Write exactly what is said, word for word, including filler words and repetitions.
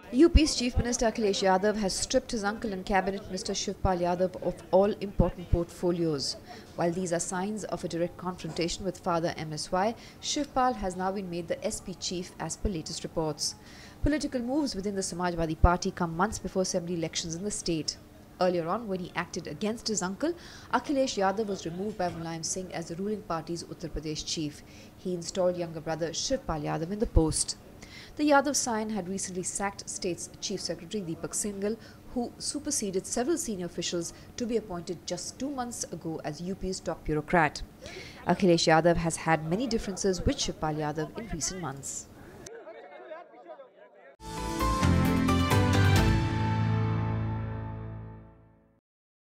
U P's Chief Minister Akhilesh Yadav has stripped his uncle and Cabinet Minister Shivpal Yadav of all important portfolios. While these are signs of a direct confrontation with father M S Y, Shvpal has now been made the S P chief as per latest reports. Political moves within the Samajwadi Party come months before assembly elections in the state. Earlier on, when he acted against his uncle, Akhilesh Yadav was removed by Mulayam Singh as the ruling party's Uttar Pradesh chief. He installed younger brother Shivpal Yadav in the post. The Yadav Scion had recently sacked State's Chief Secretary Deepak Singhal, who superseded several senior officials to be appointed just two months ago as U P's top bureaucrat. Akhilesh Yadav has had many differences with Shivpal Yadav in recent months.